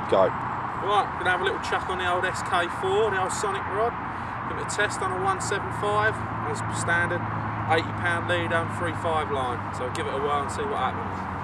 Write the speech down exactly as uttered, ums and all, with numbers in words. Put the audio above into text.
Go. Right, gonna have a little chuck on the old S K four, the old Sonic rod. Give it a test on a one seventy-five, as standard, eighty pound leader and three five line. So give it a whirl and see what happens.